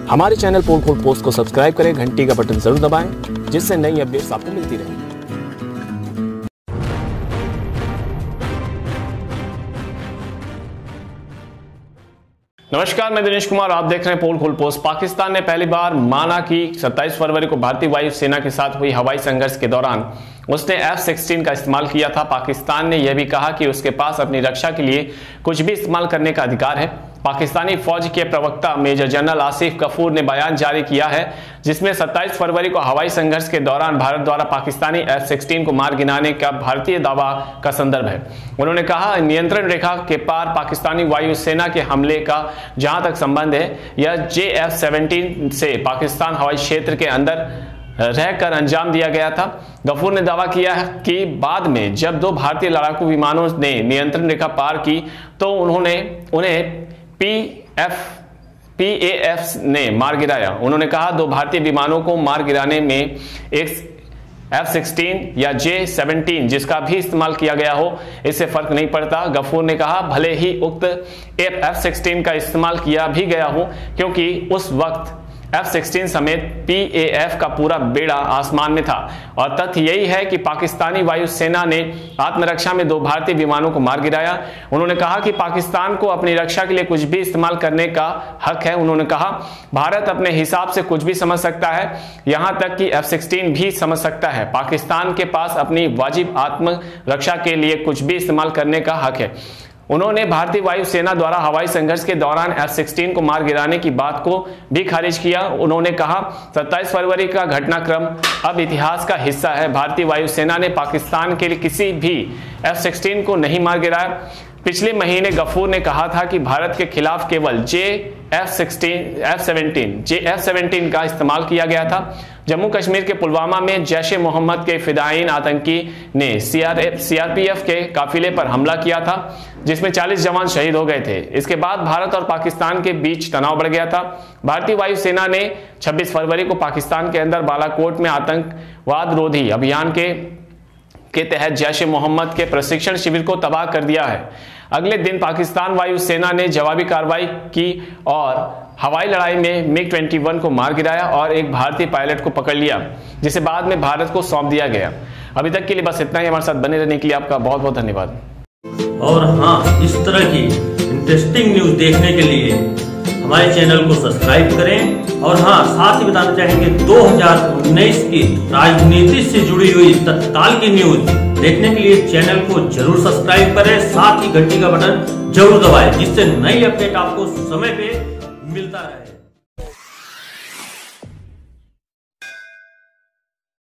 हमारे चैनल पोल खोल पोस्ट को सब्सक्राइब करें, घंटी का बटन जरूर दबाएं, जिससे नई अपडेट्स आपको मिलती रहेंगी। नमस्कार, मैं दिनेश कुमार, आप देख रहे हैं पोल खोल पोस्ट। पाकिस्तान ने पहली बार माना कि 27 फरवरी को भारतीय वायुसेना के साथ हुई हवाई संघर्ष के दौरान उसने F-16 का इस्तेमाल किया था। पाकिस्तान ने यह भी कहा कि उसके पास अपनी रक्षा के लिए कुछ भी इस्तेमाल करने का अधिकार है। पाकिस्तानी फौज के प्रवक्ता मेजर जनरल आसिफ गफूर ने बयान जारी किया है, जिसमें 27 फरवरी को हवाई संघर्ष के दौरान भारत द्वारा पाकिस्तानी F-16 को मार गिराने का भारतीय दावा का संदर्भ है। उन्होंने कहा, नियंत्रण रेखा के पार पाकिस्तानी वायुसेना के हमले का जहां तक संबंध है, यह F-17 से पाकिस्तान हवाई क्षेत्र के अंदर रहकर अंजाम दिया गया था। गफूर ने दावा किया कि बाद में जब दो भारतीय लड़ाकू विमानों ने नियंत्रण रेखा पार की तो उन्हें PAF ने मार गिराया। उन्होंने कहा, दो भारतीय विमानों को मार गिराने में एक F-16 या J-17 जिसका भी इस्तेमाल किया गया हो, इससे फर्क नहीं पड़ता। गफूर ने कहा, भले ही उक्त F-16 का इस्तेमाल किया भी गया हो, क्योंकि उस वक्त F-16 समेत PAF का पूरा बेड़ा आसमान में था। और तथ्य यही है कि पाकिस्तानी वायुसेना ने आत्मरक्षा में दो भारतीय विमानों को मार गिराया। उन्होंने कहा कि पाकिस्तान को अपनी रक्षा के लिए कुछ भी इस्तेमाल करने का हक है। उन्होंने कहा, भारत अपने हिसाब से कुछ भी समझ सकता है, यहां तक कि F-16 भी समझ सकता है। पाकिस्तान के पास अपनी वाजिब आत्मरक्षा के लिए कुछ भी इस्तेमाल करने का हक है। उन्होंने भारतीय वायुसेना द्वारा हवाई संघर्ष के दौरान F-16 को मार गिराने की बात को भी खारिज किया। उन्होंने कहा, 27 फरवरी का घटनाक्रम अब इतिहास का हिस्सा है। भारतीय वायुसेना ने पाकिस्तान के लिए किसी भी F-16 को नहीं मार गिराया। पिछले महीने गफूर ने कहा था कि भारत के खिलाफ केवल F-17 का इस्तेमाल किया गया था। जम्मू कश्मीर के पुलवामा में जैश-ए-मोहम्मद के फिदायीन आतंकी ने CRPF के काफिले पर हमला किया था, जिसमें 40 जवान शहीद हो गए थे। इसके बाद भारत और पाकिस्तान के बीच तनाव बढ़ गया था। भारतीय वायुसेना ने 26 फरवरी को पाकिस्तान के अंदर बालाकोट में आतंकवाद रोधी अभियान के तहत जैश-ए-मोहम्मद के प्रशिक्षण शिविर को तबाह कर दिया है। अगले दिन पाकिस्तान वायुसेना ने जवाबी कार्रवाई की और हवाई लड़ाई में MiG-21 को मार गिराया और एक भारतीय पायलट को पकड़ लिया, जिसे बाद में भारत को सौंप दिया गया। अभी तक के लिए बस इतना ही। हमारे साथ बने रहने के लिए आपका बहुत बहुत धन्यवाद। और हाँ, इस तरह की इंटरेस्टिंग न्यूज देखने के लिए हमारे चैनल को सब्सक्राइब करें। और हाँ, साथ ही बताना चाहेंगे 2019 की राजनीति से जुड़ी हुई तत्काल की न्यूज देखने के लिए चैनल को जरूर सब्सक्राइब करें, साथ ही घंटी का बटन जरूर दबाएं, जिससे नई अपडेट आपको समय पे